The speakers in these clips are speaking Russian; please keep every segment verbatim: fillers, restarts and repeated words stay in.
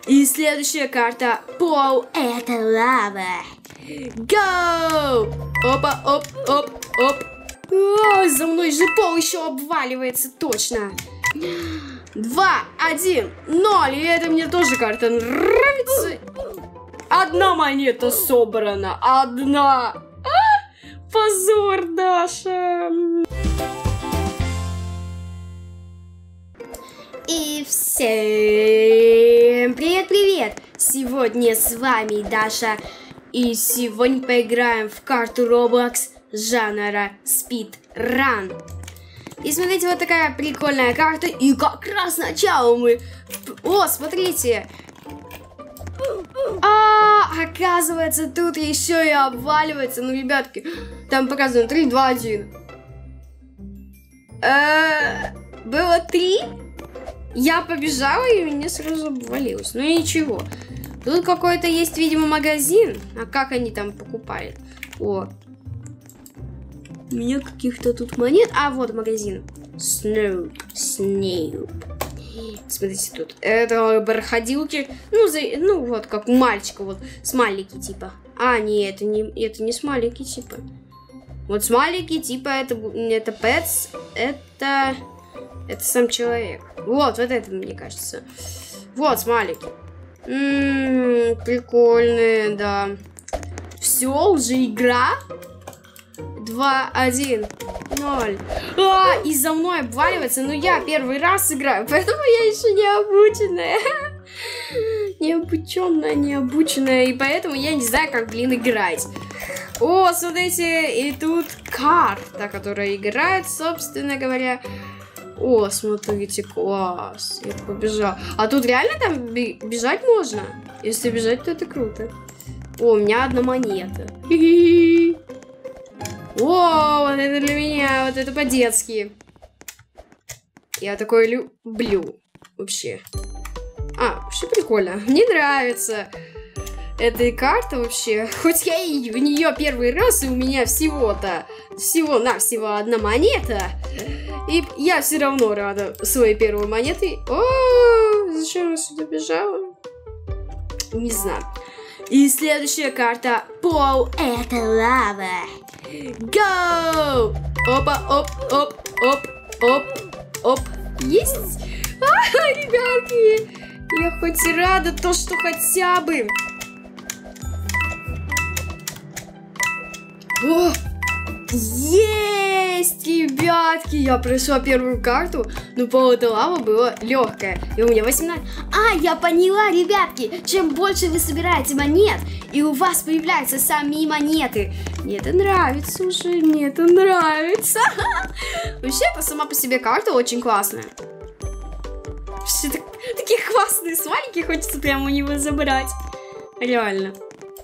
И следующая карта. Пол — это лава. Go! Опа, оп, оп, оп. О, за мной же пол еще обваливается, точно. Два, один, ноль. И это мне тоже карта нравится. Одна монета собрана. Одна. А, позор, Даша. И всем привет-привет. Сегодня с вами Даша. И сегодня поиграем в карту Roblox жанра Speedrun. И смотрите, вот такая прикольная карта. И как раз сначала мы... О, смотрите. А, оказывается, тут еще и обваливается. Ну, ребятки, там показано три, два, один. Было три. Я побежала, и меня сразу обвалилось. Ну и ничего. Тут какой-то есть, видимо, магазин. А как они там покупают? О. У меня каких-то тут монет. А, вот магазин. Snoop. Snoop. Смотрите, тут. Это проходилки. Ну, за, ну, вот, как у мальчика. Вот, смайлики, типа. А, нет, это не, это не смайлики, типа. Вот смайлики, типа, это, это pets. Это... Это сам человек. Вот, вот это, мне кажется. Вот, смайлики. Ммм, прикольные, да. Все, уже игра. Два, один, ноль. А, и за мной обваливается. Ну, я первый раз играю, поэтому я еще не обученная. Необученная, необученная. И поэтому я не знаю, как, блин, играть. О, смотрите, и тут карта, которая играет, собственно говоря. О, смотрите, класс. Я побежал. А тут реально там бежать можно? Если бежать, то это круто. О, у меня одна монета. Хи-хи. О, вот это для меня. Вот это по-детски. Я такое люблю. Вообще. А, вообще прикольно. Мне нравится эта карта вообще. Хоть я и в нее первый раз, и у меня всего-то всего-навсего одна монета. И я все равно рада своей первой монетой. О, зачем я сюда бежала? Не знаю. И следующая карта. Пол — это лава. Go! Опа, оп, оп, оп, оп, оп. Есть? А, ребятки, я хоть и рада, то, что хотя бы. О! Есть, ребятки, я прошла первую карту, но пол — это лава было легкое. И у меня восемнадцать. А, я поняла, ребятки, чем больше вы собираете монет, и у вас появляются сами монеты. Мне это нравится уже, мне это нравится. Вообще, это сама по себе карта очень классная. Вообще, так, такие классные смайлики, хочется прямо у него забрать. Реально.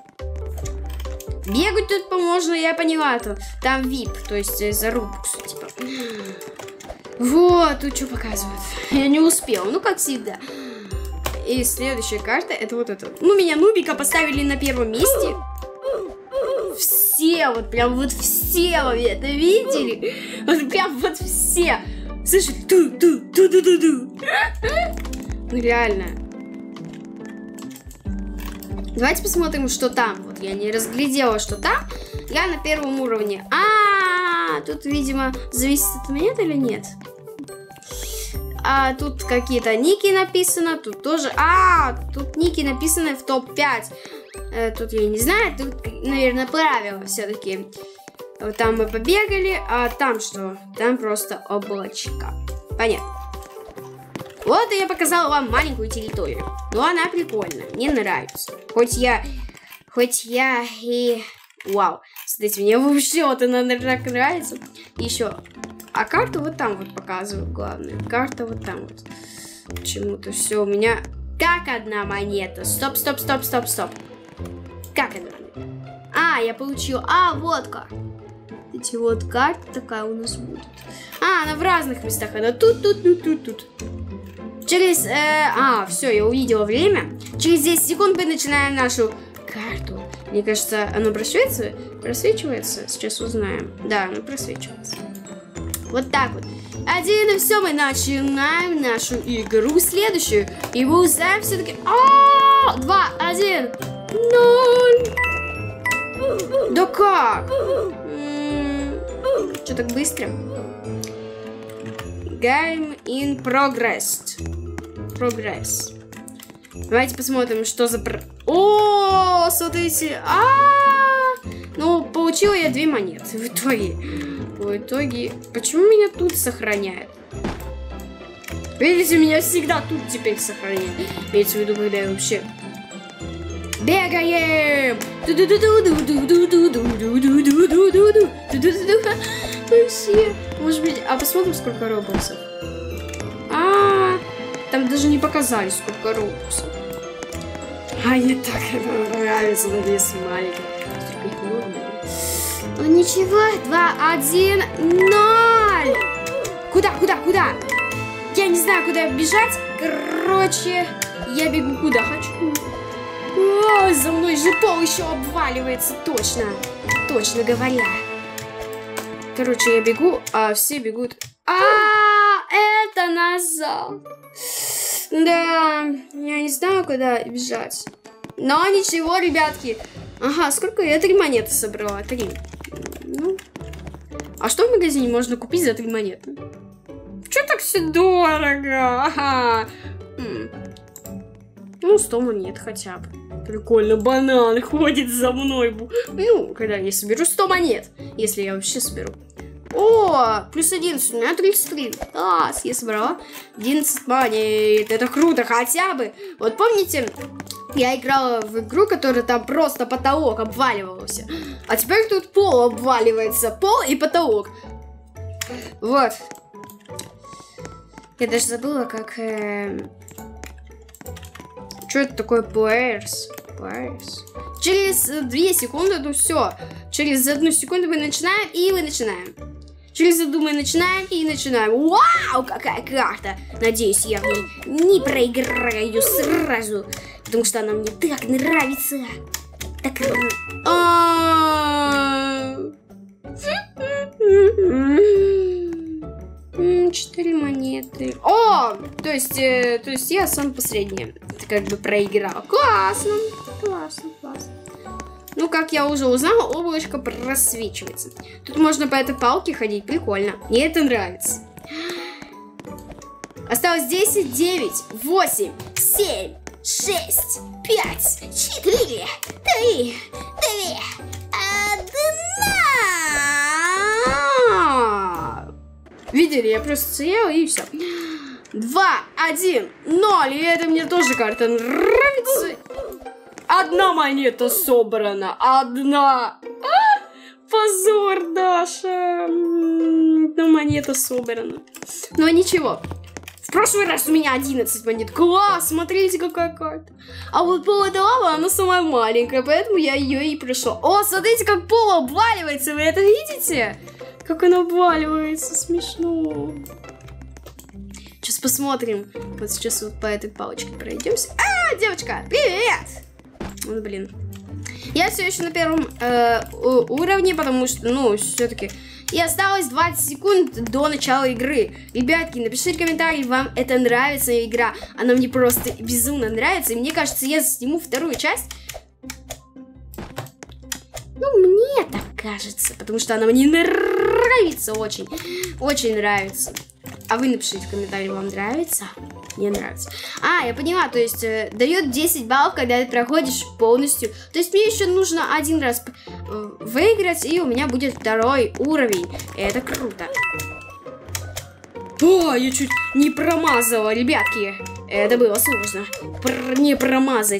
Бегать тут можно, я поняла, то там вип, то есть за рубукс, типа. Вот, тут что показывают. Я не успела, ну как всегда. И следующая карта, это вот это. Ну, меня нубика поставили на первом месте. Все, вот прям вот все вы это видели? Вот прям вот все. Слышишь, ту-ту-ту-ту-ту-ту. Ну, реально. Давайте посмотрим, что там. Вот я не разглядела, что там. Я на первом уровне. А, -а, -а тут, видимо, зависит от монет или нет? А тут какие-то ники написано. Тут тоже. А, -а тут ники написаны в топ пять. Э, тут я не знаю. Тут, наверное, правила все-таки. Вот там мы побегали. А там что? Там просто облачко. Понятно. Вот и я показала вам маленькую территорию. Но она прикольная, мне нравится. Хоть я, хоть я и... Вау, смотрите, мне вообще вот она так нравится. Еще, а карту вот там вот показываю, главное. Карта вот там вот. Почему-то все у меня как одна монета. Стоп, стоп, стоп, стоп, стоп. Как одна монета? А, я получила, а, вот как. Эти вот карты такая у нас будет. А, она в разных местах, она тут, тут, тут, тут, тут. Через... Э, а, все, я увидела время. Через десять секунд мы начинаем нашу карту. Мне кажется, оно просвечивается? Просвечивается? Сейчас узнаем. Да, оно просвечивается. Вот так вот. один, и все, мы начинаем нашу игру следующую. И мы узнаем все-таки... А, два, один, ноль. Да как? Что так быстро? Game in progress. Progress. Давайте посмотрим, что за... Про... О, смотрите. А, -а, а Ну, получила я две монеты в итоге. В итоге... Почему меня тут сохраняет? Видите, меня всегда тут теперь сохраняет. Имеется в виду, когда я вообще... Бегаем! Вообще. Может быть... А посмотрим, сколько робоксов. А, -а, а Там даже не показали, сколько робоксов. А мне так это нравится, но вес маленький. Ну ничего, два, один, ноль. Куда, куда, куда? Я не знаю, куда бежать. Короче, я бегу куда хочу. О, за мной же пол еще обваливается, точно. Точно говоря. Короче, я бегу, а все бегут. А, это назад. Да, я не знаю, куда бежать. Но ничего, ребятки. Ага, сколько я три монеты собрала? Три. Ну. А что в магазине можно купить за три монеты? Че так все дорого? Ага. М. Ну, сто монет хотя бы. Прикольно, банан ходит за мной. Ну, когда я соберу сто монет. Если я вообще соберу. О, плюс одиннадцать, у меня тридцать три. Класс, я собрала одиннадцать монет. Это круто, хотя бы. Вот помните, я играла в игру, которая там просто потолок обваливался. А теперь тут пол обваливается. Пол и потолок. Вот. Я даже забыла, как... Э... Что это такое? Players. Players. Через две секунды, ну все. Через одну секунду мы начинаем, и мы начинаем. Через одну мы начинаем, и начинаем. Вау, какая карта! Надеюсь, я в ней не проиграю ее сразу. Потому что она мне так нравится. Так... Четыре монеты. О! То есть, э, то есть я сам последняя. Это как бы проиграл. Классно. Классно, классно. Ну, как я уже узнала, облачко просвечивается. Тут можно по этой палке ходить. Прикольно. Мне это нравится. Осталось десять, девять, восемь, семь, шесть, пять, четыре, три, две, одна. Видели, я просто съела и все. Два, один, ноль. И это мне тоже карта нравится. Одна монета собрана. Одна. А, позор, Даша. Одна монета собрана. Но ничего. В прошлый раз у меня одиннадцать монет. Класс, смотрите, какая карта. А вот пол этой лавы, она самая маленькая, поэтому я ее и прошла. О, смотрите, как пол обваливается. Вы это видите? Как он обваливается, смешно. Сейчас посмотрим. Вот сейчас вот по этой палочке пройдемся. А, девочка, привет! Ну, блин. Я все еще на первом э, уровне, потому что, ну, все-таки... И осталось двадцать секунд до начала игры. Ребятки, напишите комментарий, вам это нравится игра. Она мне просто безумно нравится. И мне кажется, я сниму вторую часть. Ну, мне так кажется, потому что она мне нравится очень. Очень нравится. А вы напишите в комментарии, вам нравится? Мне нравится. А, я поняла, то есть э, дает десять баллов, когда ты проходишь полностью. То есть мне еще нужно один раз э, выиграть, и у меня будет второй уровень. Это круто. О, я чуть не промазала, ребятки. Это было сложно. Пр не промазать.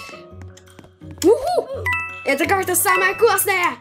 Уху! Эта карта самая классная!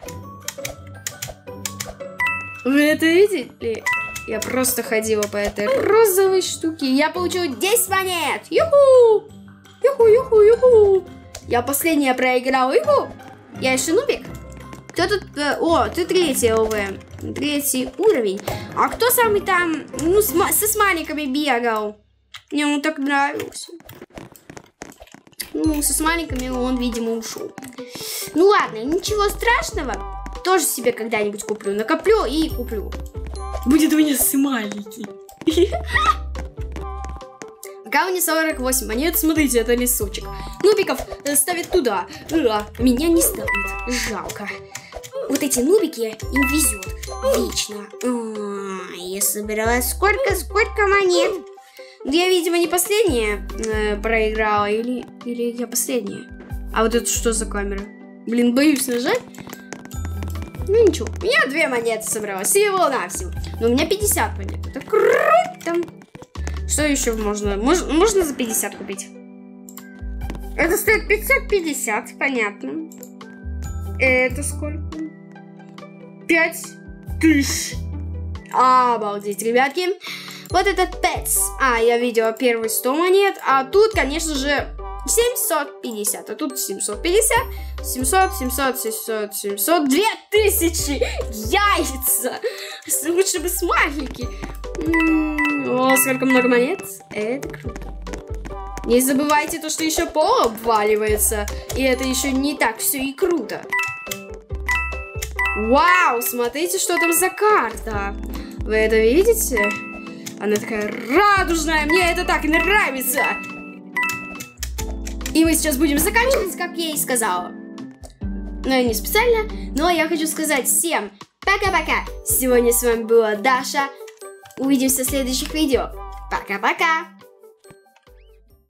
Вы это видели? Я просто ходила по этой розовой штуке. Я получила десять монет. Юху! Юху, юху, юху. Я последняя проиграла. Юху! Я еще нубик. Кто тут? О, ты третий ЛВ. Третий уровень. А кто самый там, ну, с, со смайликами бегал? Мне он так нравился. Ну, со смайликами он, видимо, ушел. Ну ладно, ничего страшного. Тоже себе когда-нибудь куплю. Накоплю и куплю. Будет у меня смайлики. Пока у меня сорок восемь монет, смотрите, это лесочек. Нубиков ставят туда. А, меня не ставят. Жалко. Вот эти нубики, им везет. Вечно. А, я собирала сколько, сколько монет. Я, видимо, не последняя э, проиграла. Или, или я последняя. А вот это что за камера? Блин, боюсь нажать. Ну ничего. У меня две монеты собралось. Всего-навсего. Но у меня пятьдесят монет. Это круто. Что еще можно? Мож, можно за пятьдесят купить? Это стоит пятьсот пятьдесят, понятно. Это сколько? пять тысяч. Обалдеть, ребятки. Вот этот Pets. А, я видела первые сто монет. А тут, конечно же, семьсот пятьдесят. А тут семьсот пятьдесят. семьсот, семьсот, семьсот, семьсот. две тысячи. Яйца. Лучше бы смайлики. О, сколько много монет. Это круто. Не забывайте то, что еще пол обваливается. И это еще не так все и круто. Вау, смотрите, что там за карта. Вы это видите? Она такая радужная. Мне это так нравится. И мы сейчас будем заканчивать, как я и сказала. Но я не специально. Но я хочу сказать всем пока-пока. Сегодня с вами была Даша. Увидимся в следующих видео. Пока-пока.